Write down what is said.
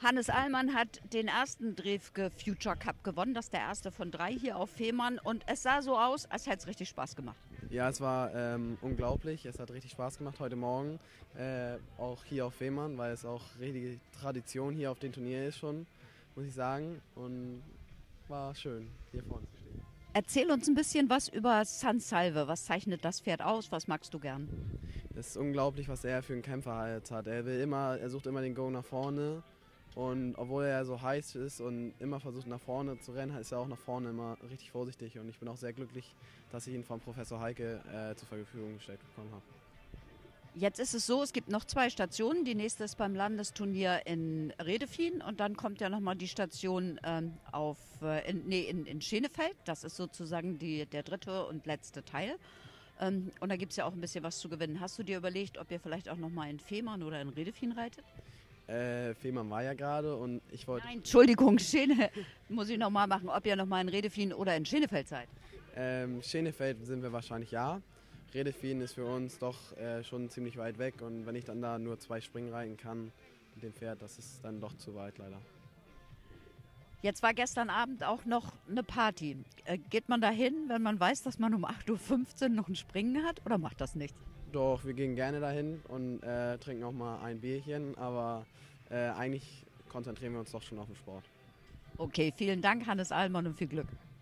Hannes Allmann hat den ersten Drewke Future Cup gewonnen. Das ist der erste von 3 hier auf Fehmarn. Und es sah so aus, als hätte es richtig Spaß gemacht. Ja, es war unglaublich. Es hat richtig Spaß gemacht heute Morgen. Auch hier auf Fehmarn, weil es auch richtige Tradition hier auf dem Turnier ist schon, muss ich sagen. Und war schön, hier vorne zu stehen. Erzähl uns ein bisschen was über San Salve. Was zeichnet das Pferd aus? Was magst du gern? Es ist unglaublich, was er für einen Kämpferhalt hat. Er sucht immer den Go nach vorne. Und obwohl er so heiß ist und immer versucht nach vorne zu rennen, ist er auch nach vorne immer richtig vorsichtig. Und ich bin auch sehr glücklich, dass ich ihn von Professor Heike zur Verfügung gestellt bekommen habe. Jetzt ist es so, es gibt noch 2 Stationen. Die nächste ist beim Landesturnier in Redefien und dann kommt ja nochmal die Station in Schenefeld. Das ist sozusagen der dritte und letzte Teil. Und da gibt es ja auch ein bisschen was zu gewinnen. Hast du dir überlegt, ob ihr vielleicht auch nochmal in Fehmarn oder in Redefien reitet? Fehmarn war ja gerade und ich wollte... Nein, Entschuldigung, muss ich nochmal machen, ob ihr nochmal in Redefien oder in Schenefeld seid. Schenefeld sind wir wahrscheinlich ja. Redefien ist für uns doch schon ziemlich weit weg und wenn ich dann da nur 2 Springen reiten kann mit dem Pferd, das ist dann doch zu weit leider. Jetzt war gestern Abend auch noch eine Party. Geht man da hin, wenn man weiß, dass man um 8:15 Uhr noch ein Springen hat oder macht das nichts? Doch, wir gehen gerne dahin und trinken auch mal ein Bierchen, aber eigentlich konzentrieren wir uns doch schon auf den Sport. Okay, vielen Dank, Hannes Allmann, und viel Glück.